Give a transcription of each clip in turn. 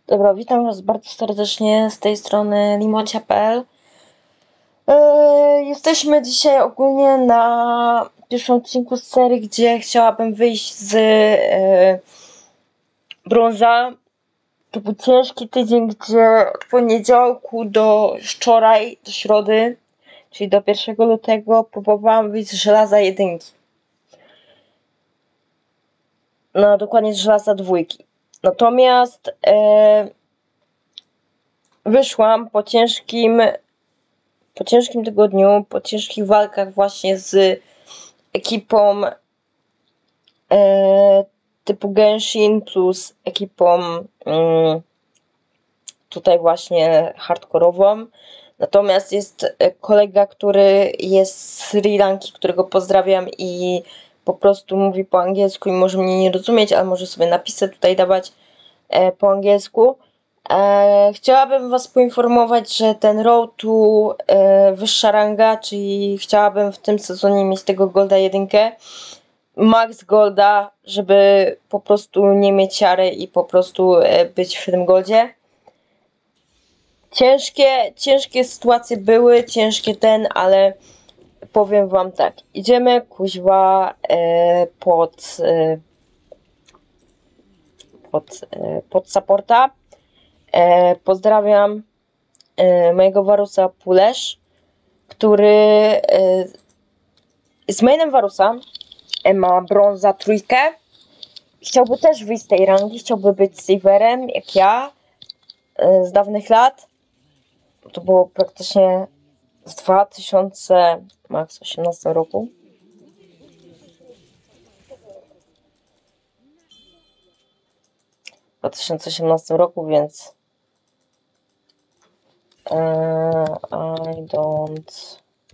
Dobra, witam Was bardzo serdecznie z tej strony limocia.pl. Jesteśmy dzisiaj ogólnie na pierwszym odcinku z serii, gdzie chciałabym wyjść z brąza. To był ciężki tydzień, gdzie od poniedziałku do wczoraj, do środy, czyli do 1 lutego, próbowałam wyjść z żelaza 1. No, dokładnie z żelaza 2. Natomiast wyszłam po ciężkim tygodniu, po ciężkich walkach właśnie z ekipą typu Genshin plus ekipą tutaj właśnie hardkorową. Natomiast jest kolega, który jest z Sri Lanki, którego pozdrawiam i po prostu mówi po angielsku i może mnie nie rozumieć, ale może sobie napisy tutaj dawać po angielsku. Chciałabym Was poinformować, że ten road to wyższa ranga, czyli chciałabym w tym sezonie mieć tego Golda 1, max Golda, żeby po prostu nie mieć siary i po prostu być w tym Goldzie. Ciężkie sytuacje były, ale powiem Wam tak, idziemy kuźwa pod supporta. Pozdrawiam mojego Warusa Pulesz, który jest mainem Warusa, ma brąza 3. Chciałby też wyjść z tej rangi, chciałby być silverem jak ja z dawnych lat. To było praktycznie w 2018 roku. W 2018 roku, więc I don't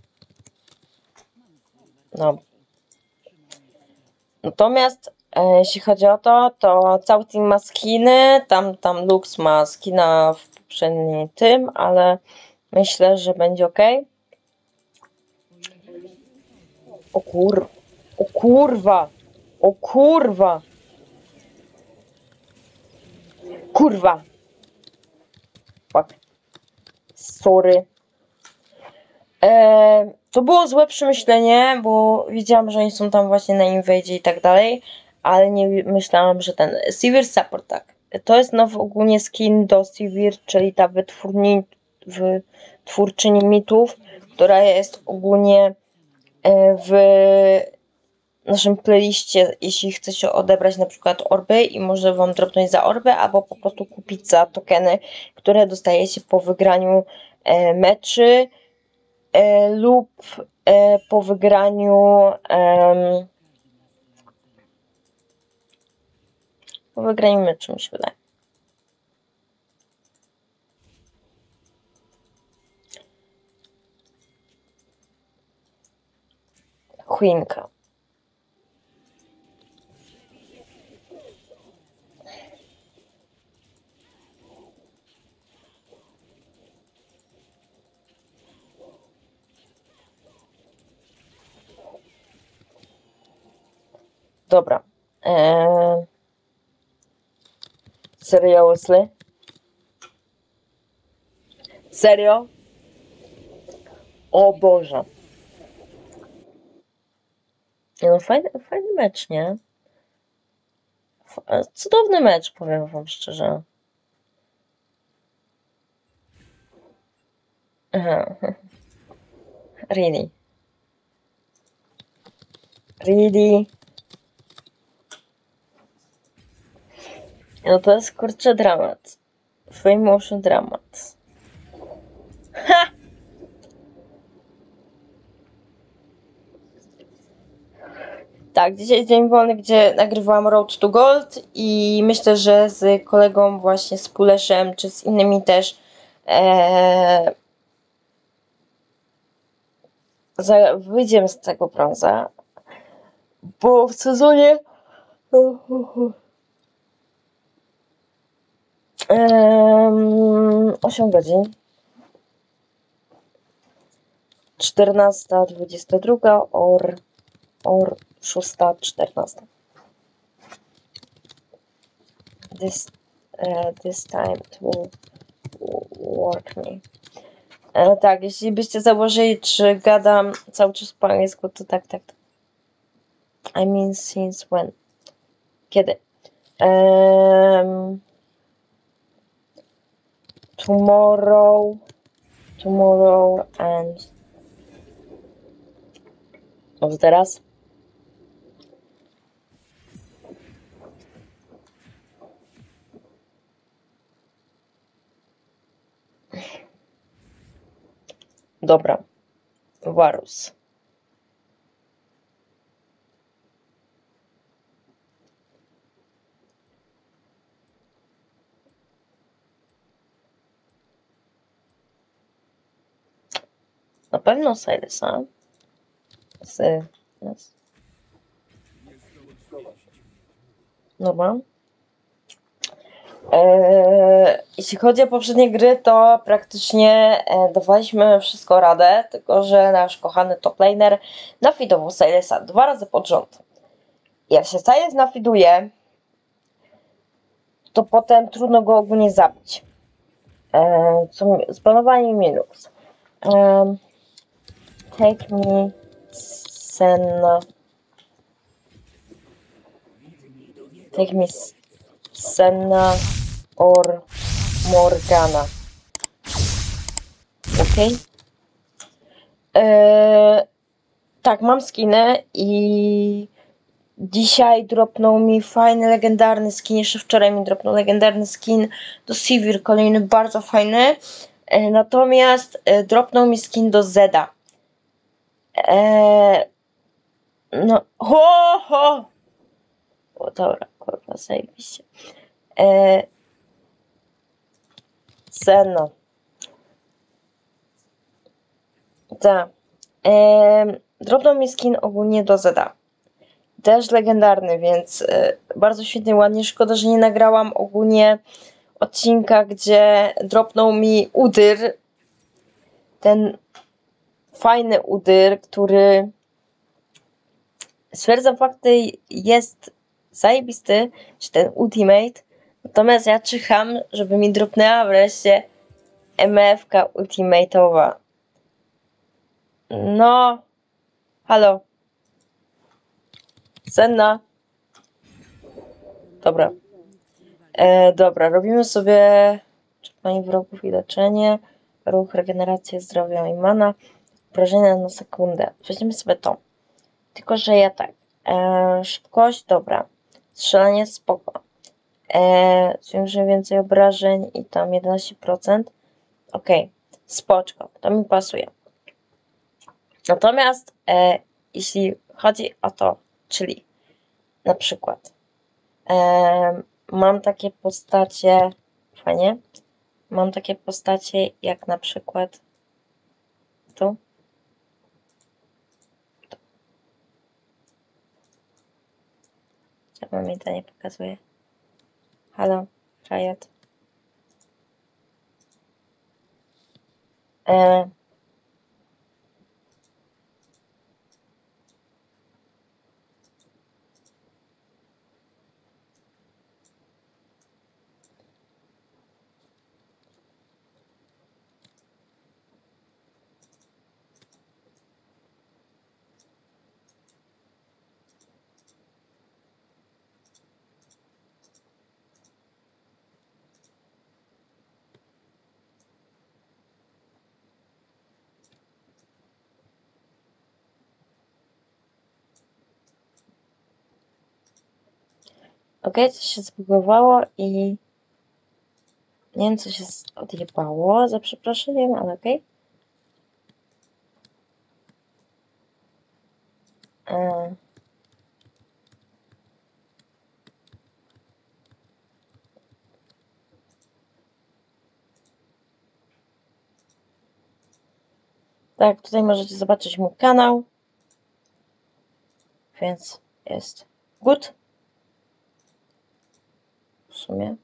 know. Natomiast jeśli chodzi o to cały team ma skiny, tam Lux ma skina w poprzednim tym, ale myślę, że będzie ok. O kurwa! Fuck. Sorry. To było złe przemyślenie, bo wiedziałam, że oni są tam właśnie na invadzie i tak dalej, ale nie myślałam, że ten Sivir Support, tak. To jest nowy ogólnie skin do Sivir, czyli ta wytwórczyni mitów, która jest ogólnie w naszym playliście, jeśli chcecie odebrać na przykład orby i może Wam dropnąć za orby, albo po prostu kupić za tokeny, które dostajecie po wygraniu meczy lub po wygraniu meczu, mi się wydaje. Choinka. Dobra. Serio, Wesley? Serio? O Boże. No fajny mecz, nie? Cudowny mecz, powiem Wam szczerze. Aha. Really? No to jest kurczę dramat. Motion dramat. Ha! Tak, dzisiaj jest dzień wolny, gdzie nagrywałam Road to Gold i myślę, że z kolegą właśnie z Puleszem, czy z innymi też wyjdziemy z tego brąza, bo w sezonie 8 godzin 14:22 or 6:14. this time to work me. Tak, jeśli byście założyli, czy gadam cały czas po angielsku, to tak. I mean since when? Kiedy? Tomorrow and może teraz? Dobra. Varus. Na pewno Silensa. Dobra. Jeśli chodzi o poprzednie gry, to praktycznie dawaliśmy wszystko radę, tylko że nasz kochany top laner nafidował Silensa 2 razy pod rząd. Jak się Silence nafiduje, to potem trudno go ogólnie zabić. Zbanowanie minus. Take me Senna. Take me Senna or Morgana. Ok. Tak, mam skiny i dzisiaj dropnął mi fajny, legendarny skin. Jeszcze wczoraj mi dropnął legendarny skin do Sivir, kolejny bardzo fajny. Natomiast dropnął mi skin do Zeda. No, ho! O, dobra, kurwa, zajebiście. Senna. Tak. Dropnął mi skin ogólnie do Zeda. Też legendarny, więc bardzo świetnie, ładnie. Szkoda, że nie nagrałam ogólnie odcinka, gdzie dropnął mi Udyr. Ten fajny Udyr, który stwierdzam fakty jest zajebisty, czy ten ultimate. Natomiast ja czyham, żeby mi dropnęła wreszcie MF-ka ultimate'owa. No, halo. Senna. Dobra. Dobra, robimy sobie czerpanie wrogów i leczenie, ruch, regenerację zdrowia i mana, obrażenia na sekundę. Weźmiemy sobie to. Tylko, że ja tak. Szybkość, dobra. Strzelanie, spoko. Zwiększymy więcej obrażeń i tam 11%. Ok, spoczko, to mi pasuje. Natomiast jeśli chodzi o to, czyli na przykład mam takie postacie, fajnie, mam takie postacie jak na przykład tu. Ja mi to nie pokazuje. Halo, Riot. Ok, coś się zbugowało i nie wiem, co się odjebało, za przeproszeniem, ale okej. Tak, tutaj możecie zobaczyć mój kanał, więc jest good. W sumie.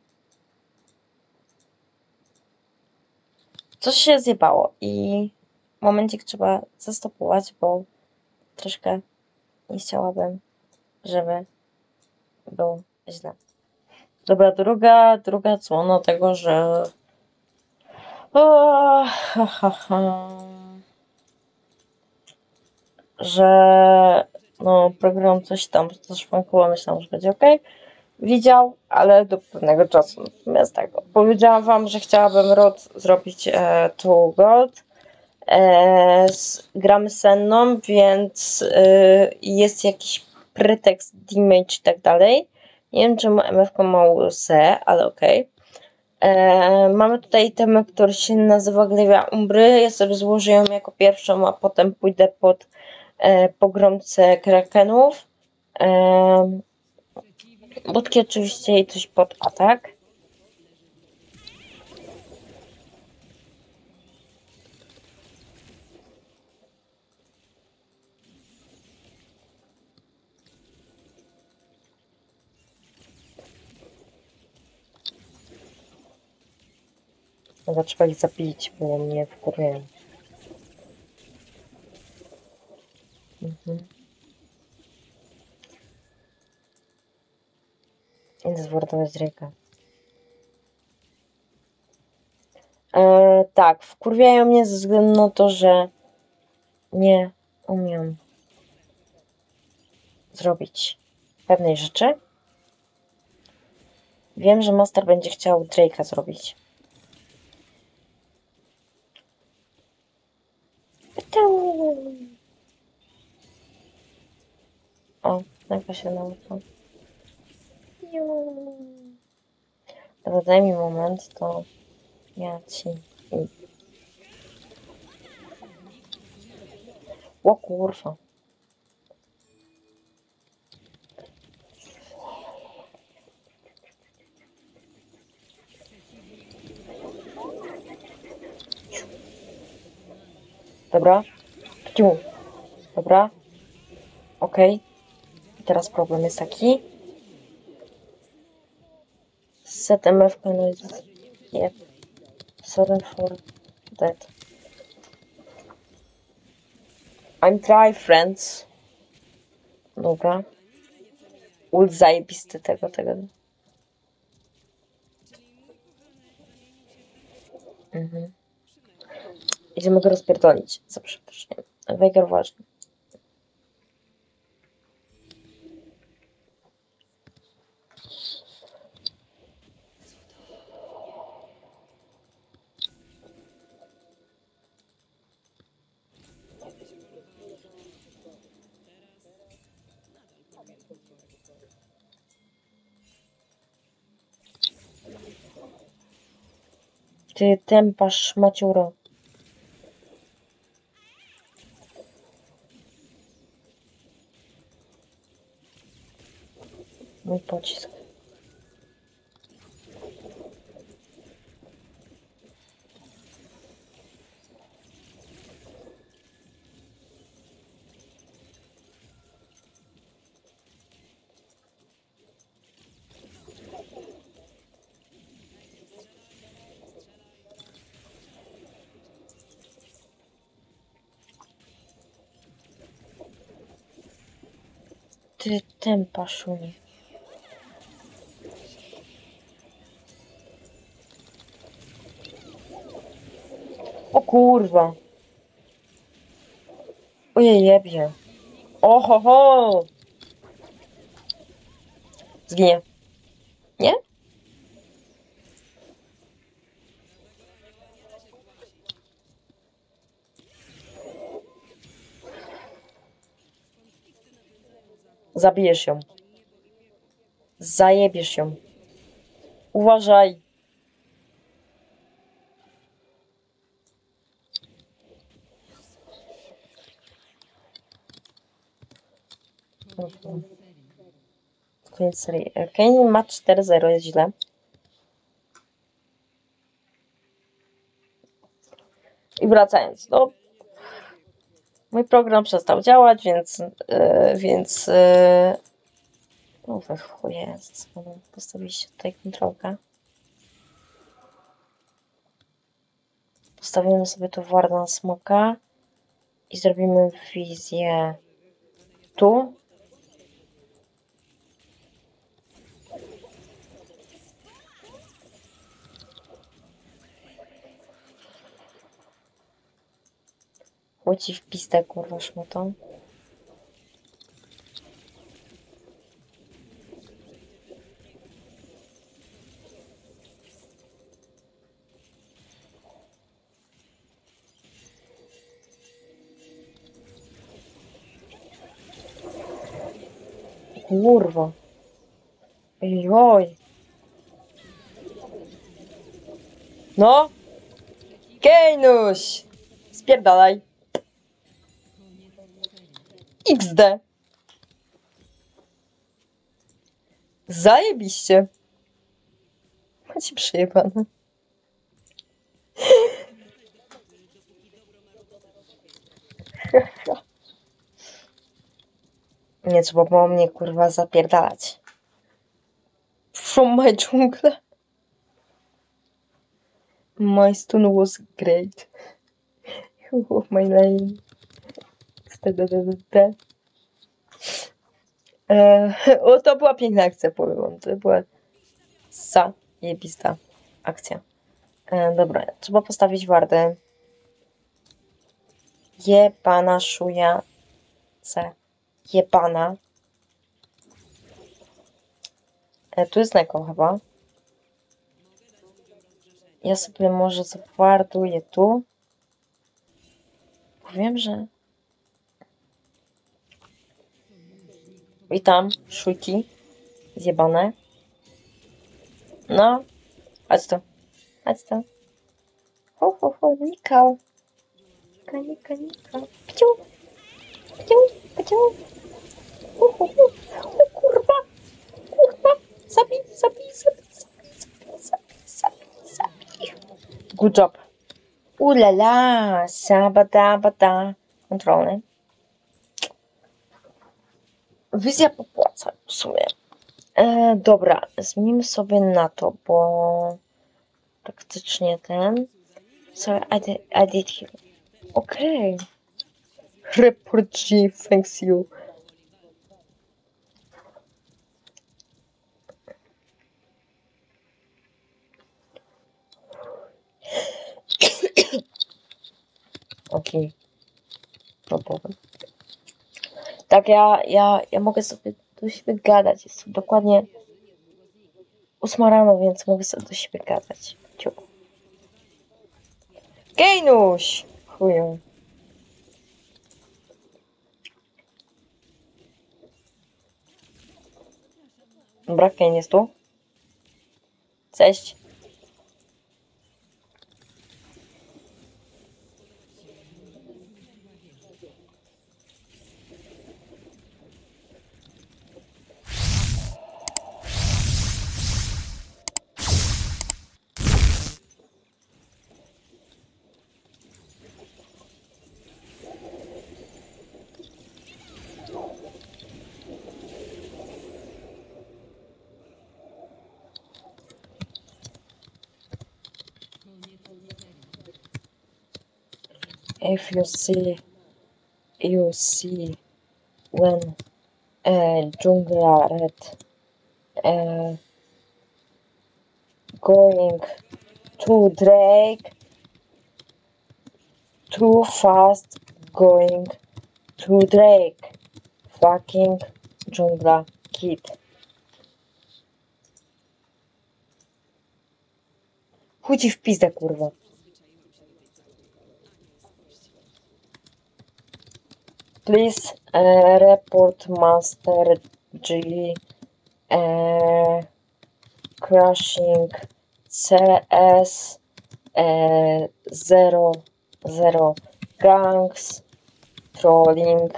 Coś się zjebało i momencik trzeba zastopować, bo troszkę nie chciałabym, żeby było źle. Dobra, druga cłona tego, że... że no, program coś tam zaszwankował, myślałam, że będzie ok. Widział, ale do pewnego czasu. Natomiast tak, powiedziałam wam, że chciałabym rod zrobić tu Gold. Gramy senną, więc jest jakiś pretekst, damage i tak dalej. Nie wiem, czemu MF ma se, ale okej. Mamy tutaj itemę, który się nazywa Glaiva Umbry. Ja sobie złożę ją jako pierwszą, a potem pójdę pod pogromcę krakenów. Budki oczywiście i coś pod atak. Chyba trzeba ich zabić, bo mnie wkurwiają. Idę zwordować Drake'a. Tak, wkurwiają mnie ze względu na to, że nie umiem zrobić pewnej rzeczy. Wiem, że Master będzie chciał Drake'a zrobić. O, nagle się nauczył. Dobra, daj mi moment, to ja ci... O kurwa. Dobra. Dobra. Okej. I teraz problem jest taki. Set MF is... Yep. Sorry for that. I'm try, friends. Dobra. Ult zajebisty tego. Idziemy go rozpierdolić. Za przeproszeniem. Wejger ważny. Ty tępasz maciuro. Mój pocisk. Ty tępaszunie. O kurwa. Ojej, jebie. Ohoho! Zginie. Nie? Zabijesz ją. Zajebiesz ją. Uważaj. Koniec serii. Kane ma 4-0, jest źle. I wracając, no mój program przestał działać, więc no we chuje, postawiliście tutaj kontrolkę. Postawimy sobie tu Warna Smoka i zrobimy wizję tu. Chłoci w pistę, kurwa, szmatą. Kurwa. Ojoj. No. Kejnuś. Spierdalaj. XD. Zajebiście. Macie przyjebane. Nie trzeba było mnie, kurwa, zapierdalać. From my jungle. My stun was great. Of my lane. O, to była piękna akcja, powiem wam. To była zajebista akcja. Dobra, trzeba postawić wardę. Jebana szuja. Jebana. Tu jest Neko chyba. Ja sobie może zawarduję tu. Powiem, że... Witam, szujki. Zjebane. No. Chodź tu. Chodź tu. Nikał. Nika. Pciu. O kurwa. Zabij. Good job. Ulala. Sabada. Kontrolny. Wizja popłaca w sumie. Dobra, zmienimy sobie na to, bo praktycznie ten... Sorry, I did here. Okay. Report G, thanks you. Okej. Problem. Tak, ja mogę sobie do siebie gadać. Jest dokładnie 8 rano, więc mogę sobie do siebie gadać. Kejnuś! Chuju. Dobra, Kejn jest tu. Cześć. If you see when jungler red going to Drake too fast going to Drake fucking jungla kid. Chuj ci w pizdę, kurwa. Please report Master G crashing CS 00 gangs trolling.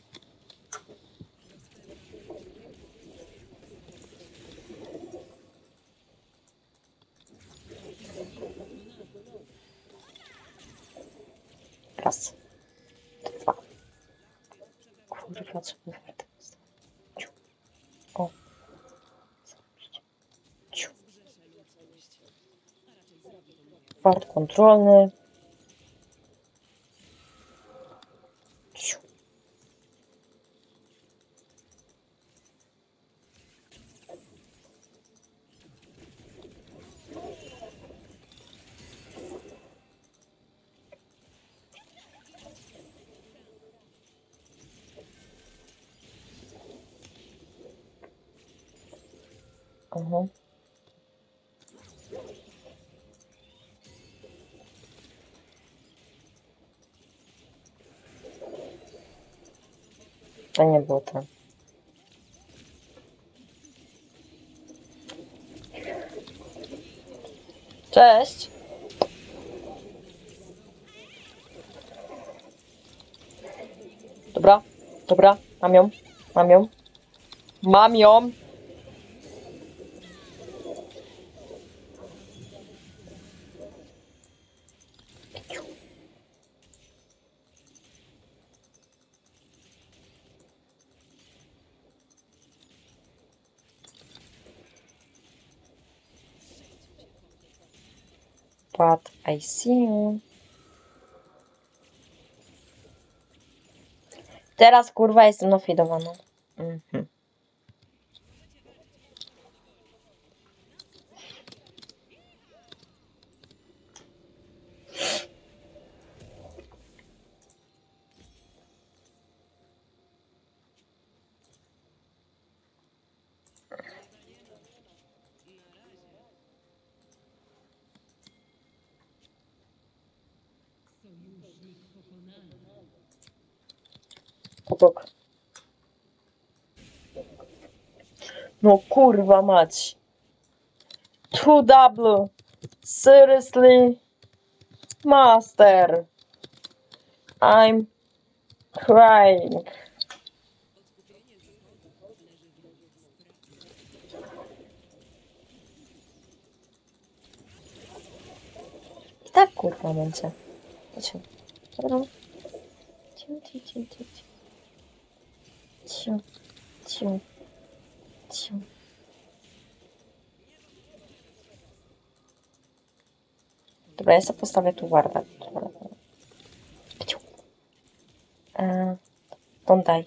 Raz, dwa. Kurwa, co by warto postawić? O. Wart kontrolny. Aha. To nie było to. Cześć! Dobra, dobra, mam ją, mam ją. Mam ją! But I see you. Teraz kurwa jestem nafidowana. Mhm. Obok. No kurwa mać. 2W. Seriously? Master. I'm crying. I tak kurwa będzie. Ciu. Dobra. Ciu, ciu, ciu, ciu, ciu. Ciu, ciu, ciu. Dobra, ja sobie postawię tu wardę. Don't die.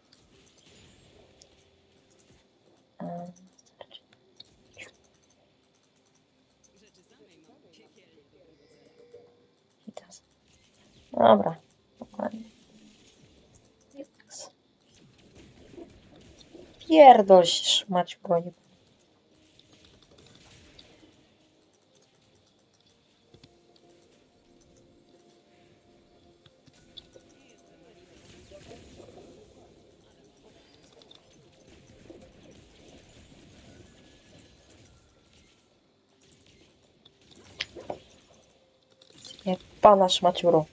Dobra. Dokładnie. Pierdol się, szmać broni. Jak pana szmaciuro.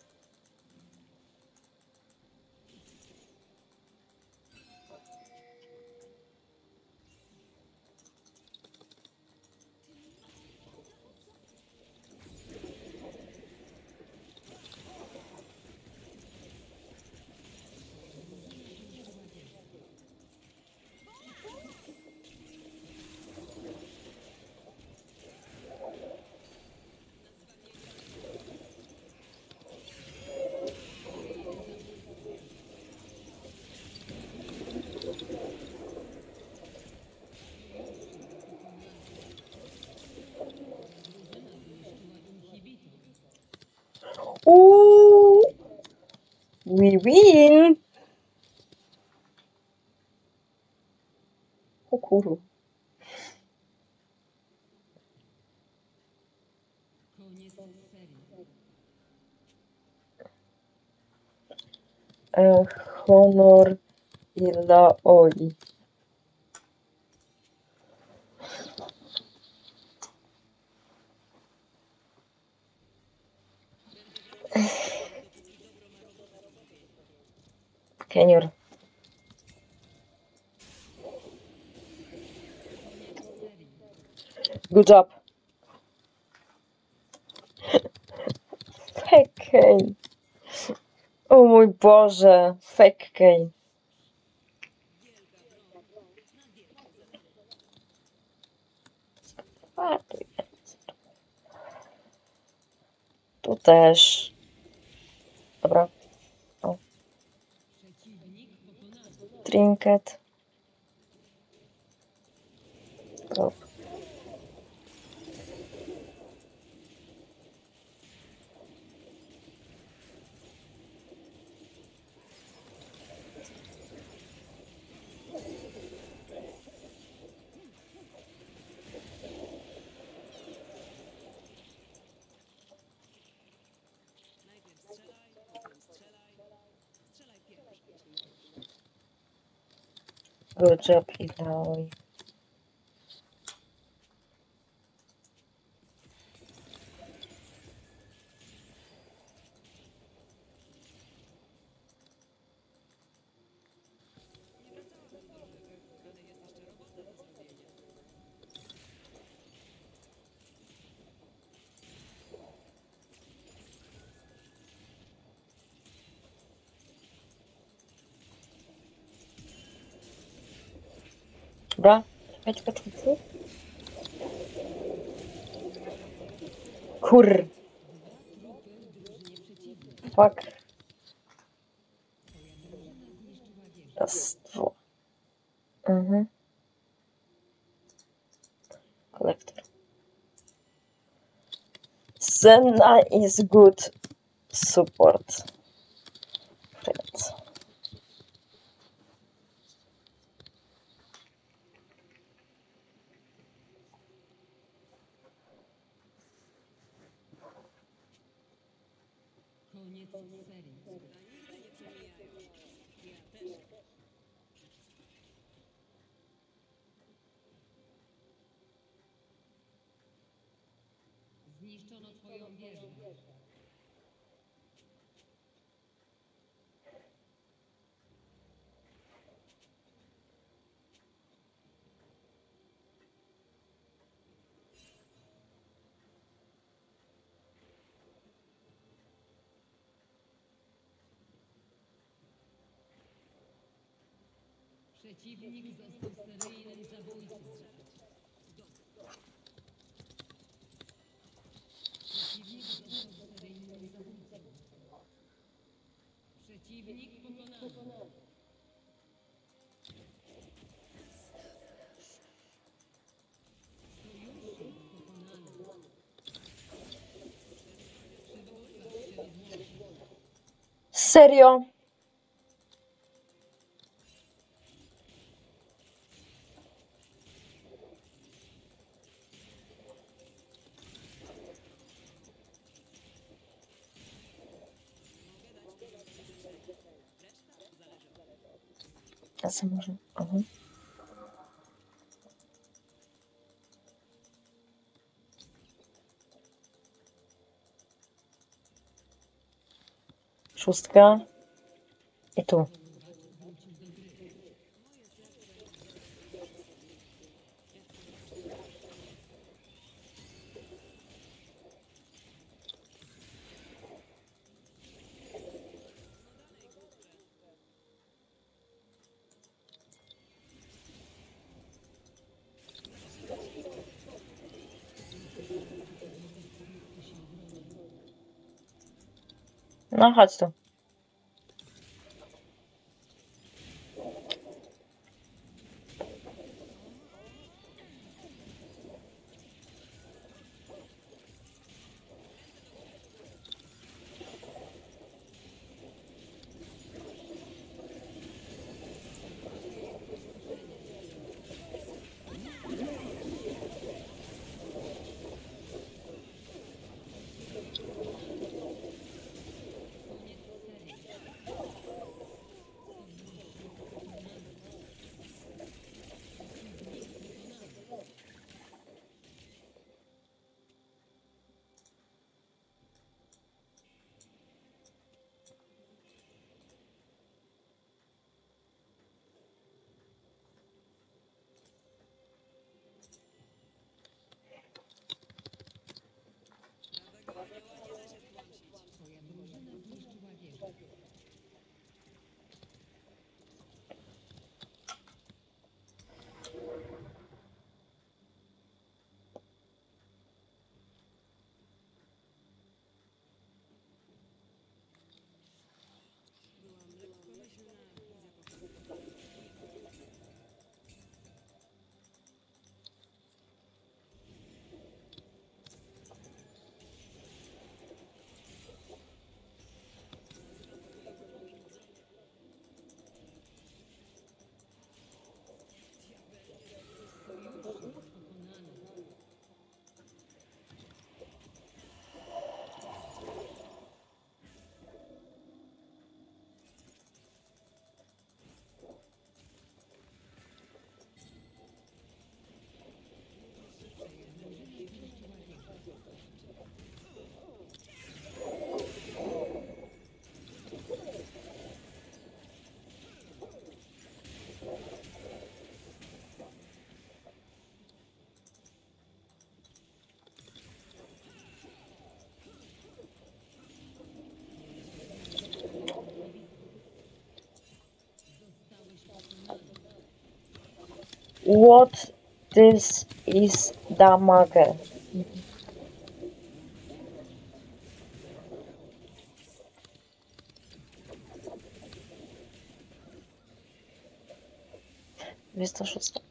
We win! O kurwa. Honor i Laoi. Kenior. Good job. Fake Kane. O mój Boże. Fake Kane. Tu też. Dobra. O. Trinket. Drop. Good job, Ilaoi. Dobra, czekaj. Kur... Fuck. Raz, dwa. Kolektor. Senna is good support. Friends. Zniszczono twoją wieżę. Przeciwnik został seryjnym zabójcą. Przeciwnik został seryjnym zabójcą. Przeciwnik pokonany. Sojusznik pokonany. Przywódca się rozłączył. Serio? A co może? Aha. Szóstka. I tu. No chodź tu. What this is damage. Jest to szósta.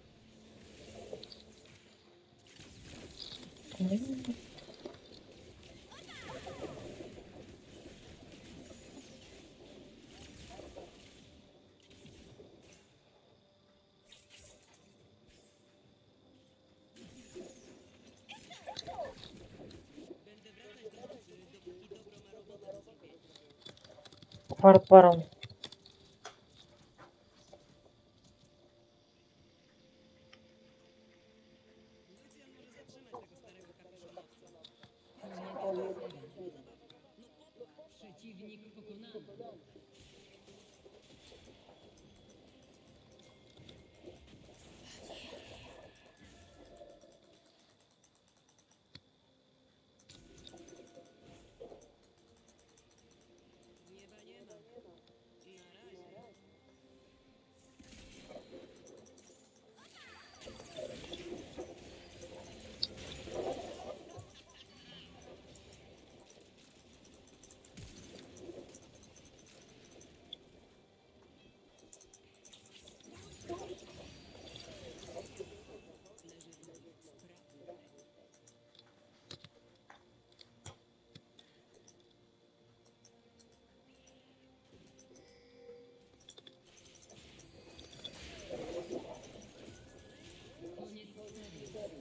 Barbaron. Przeciwnik pokonany. Koniec serii.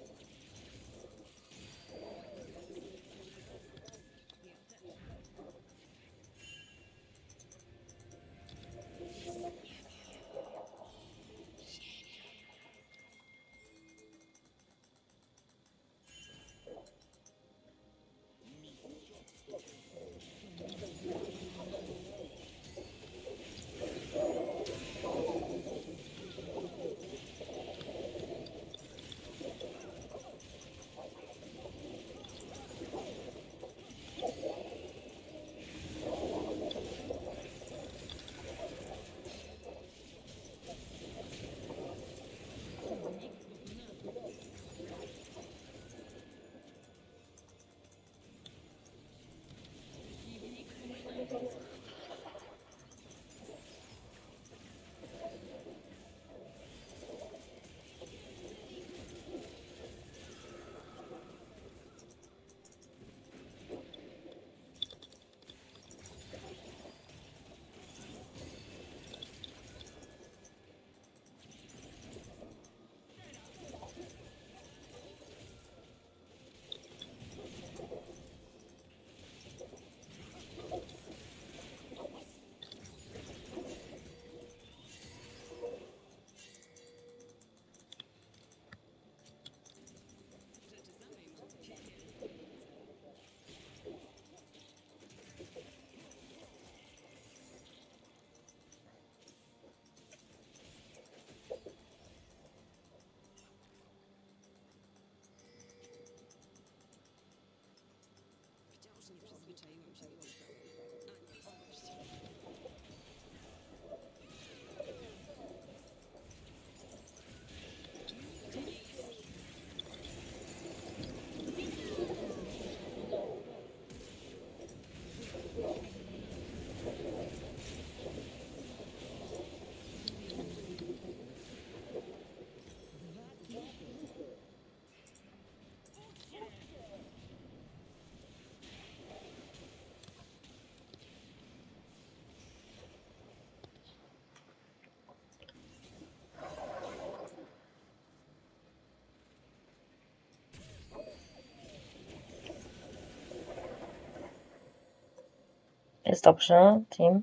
Jest dobrze, team.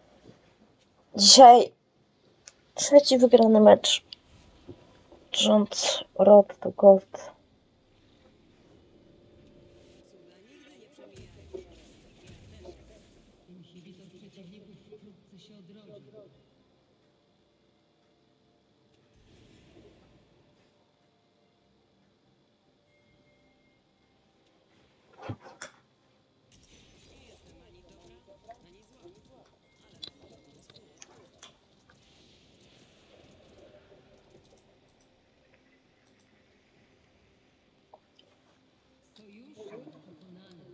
Dzisiaj trzeci wygrany mecz. Rząd Road to Gold. Inhibitor przeciwników wkrótce się odrodzi. Szczyt pokonany.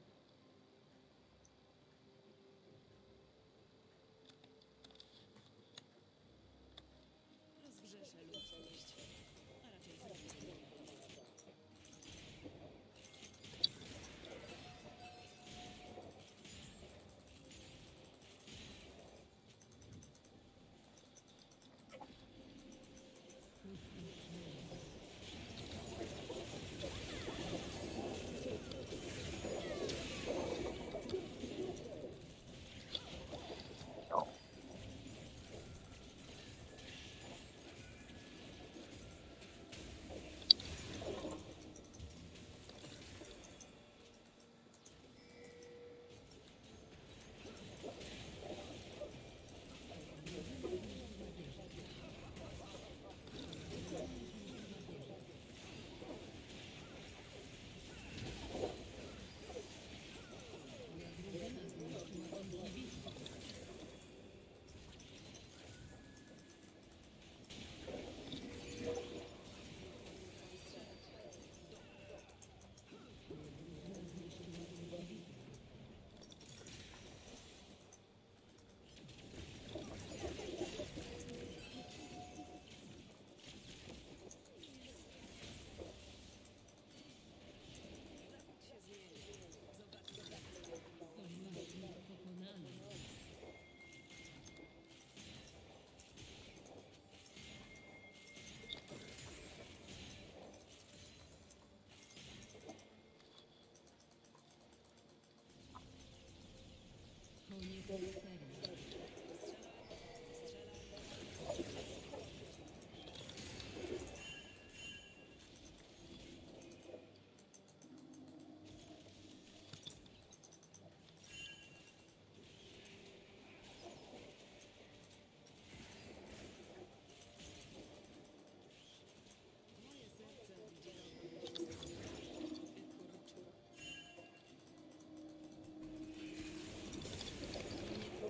Rozgrzeszę ludzkość, a raczej zrobię. Sojusznik pokonany. Koniec serii. Moje serce oddziela. Wykurczu. Koniec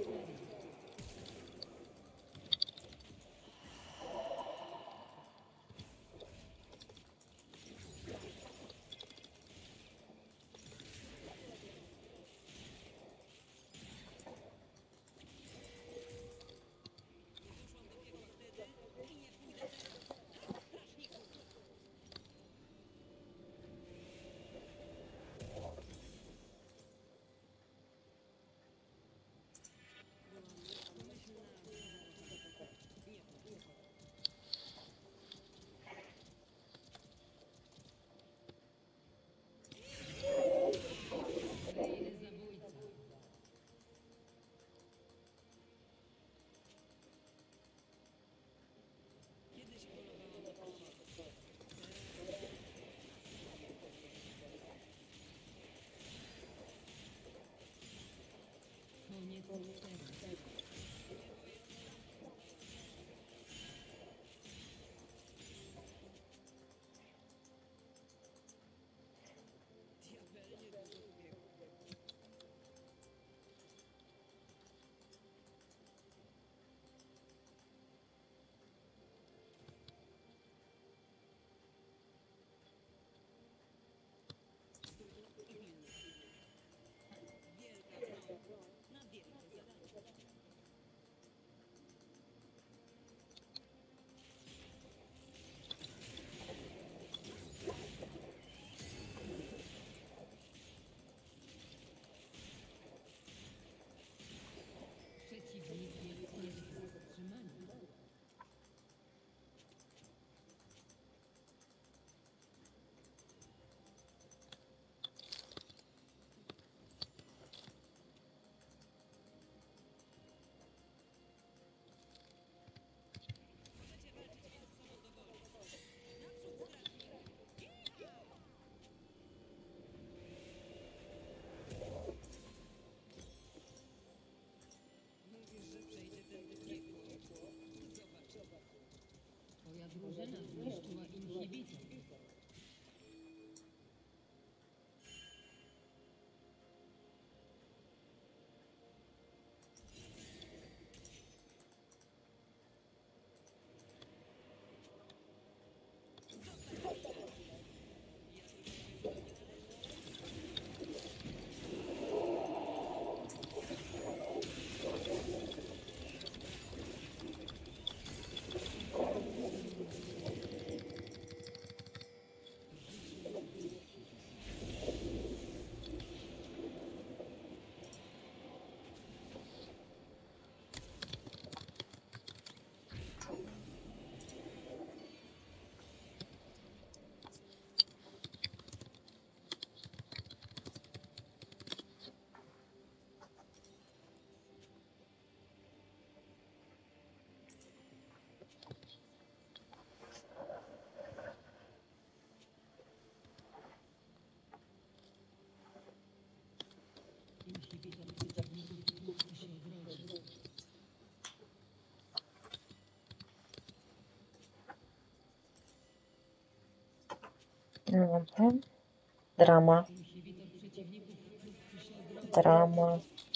Dobra. Drama. Inhibitor przeciwników wkrótce się odrodzi. Drama.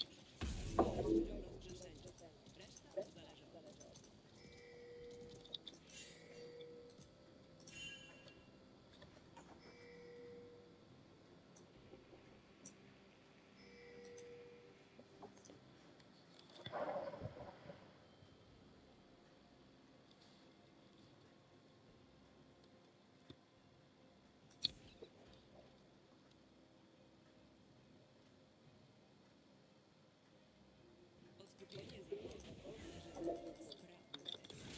Odkupienie zawodu należy do sprawnych.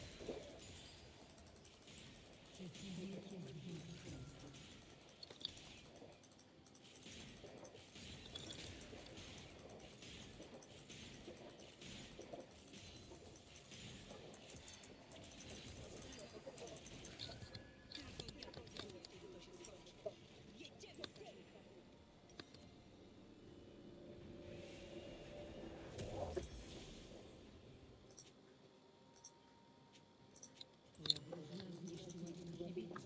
Przeciwnik jest bliski. Twoja drużyna zniszczyła inhibitor.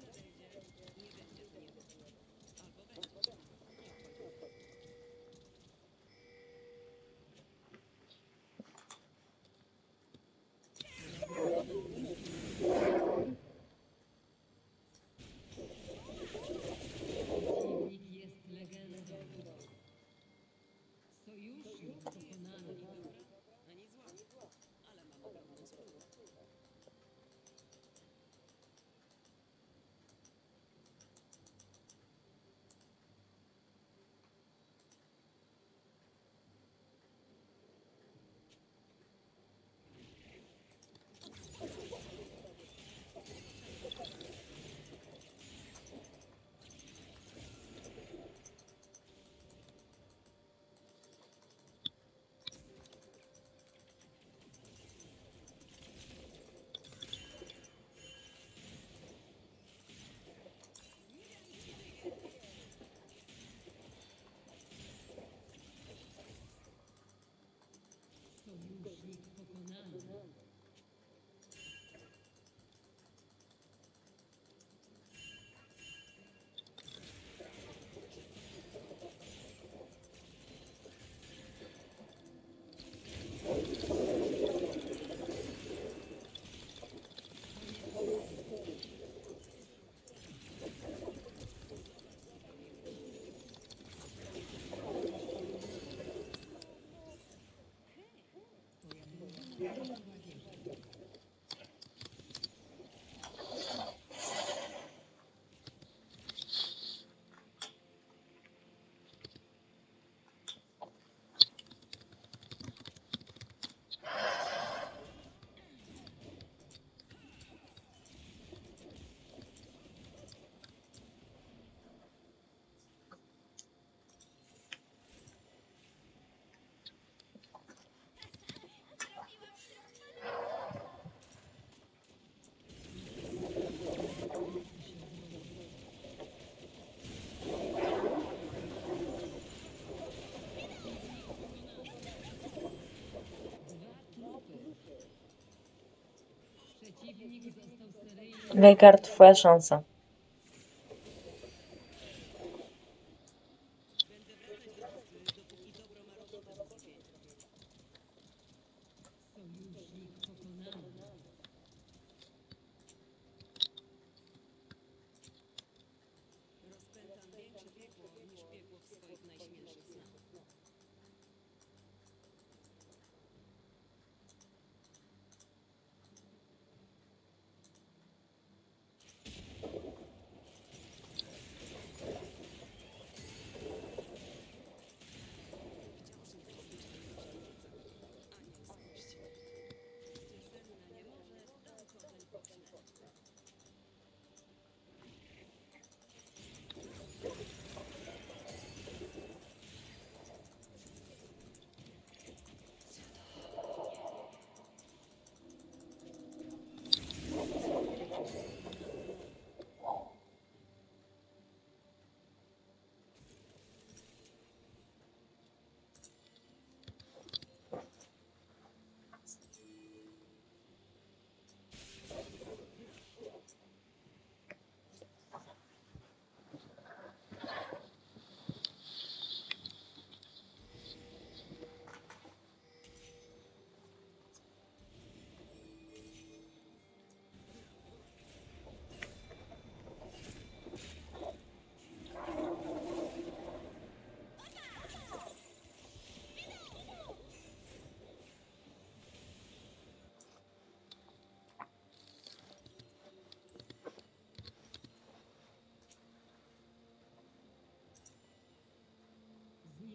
Przeciwnik jest legendą. Sojusznik pokonany. Ani zła, ale mam ogromną spółkę. Sojusznik pokonany. Twoja drużyna zniszczyła wieżę. Dwa trupy. Przeciwnik został seryjnie. Veigar, twoja szansa. Będę wracać do tuty, dopóki dobro ma rokowe zbawienie. Sojusznik pokonany. Rozpętam większe piekło niż piekło w swoich najśmielszych snach.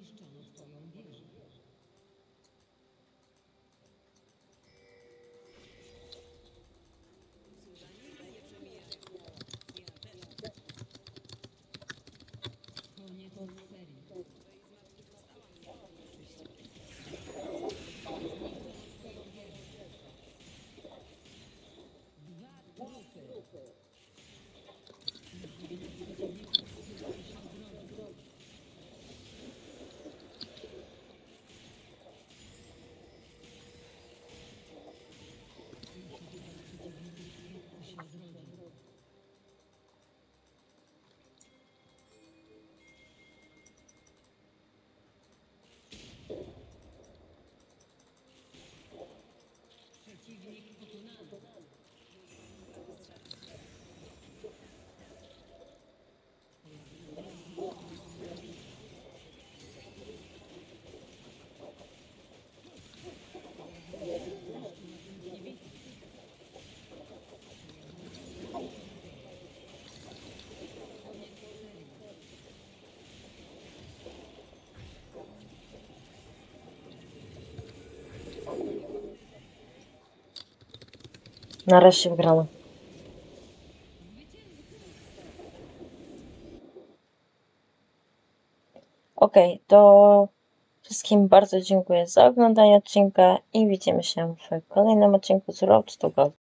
Zniszczono twoją wieżę. Służba nigdy nie przemija. Ja też. Koniec serii. To i zmartwychwstała mnie. Oczywiście. Twoją wieżę. 2 trupy. Się odrodzi. Przeciwnik pokonany. Nareszcie wygrano. Okej, to wszystkim bardzo dziękuję za oglądanie odcinka i widzimy się w kolejnym odcinku z Road to Gold.